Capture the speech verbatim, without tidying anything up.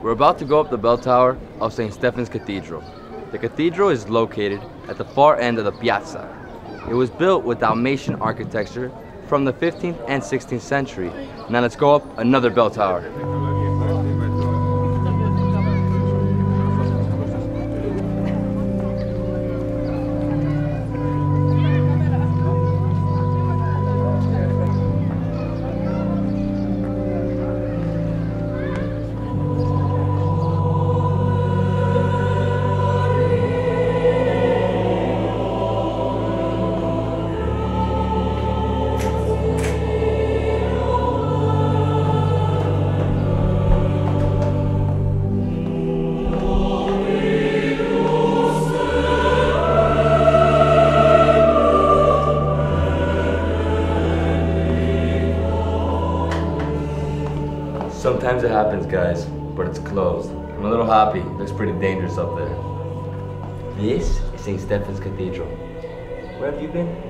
We're about to go up the bell tower of Saint Stephen's Cathedral. The cathedral is located at the far end of the piazza. It was built with Dalmatian architecture from the fifteenth and sixteenth century. Now let's go up another bell tower. Sometimes it happens, guys, but it's closed. I'm a little happy. It looks pretty dangerous up there. This is Saint Stephen's Cathedral. Where have you been?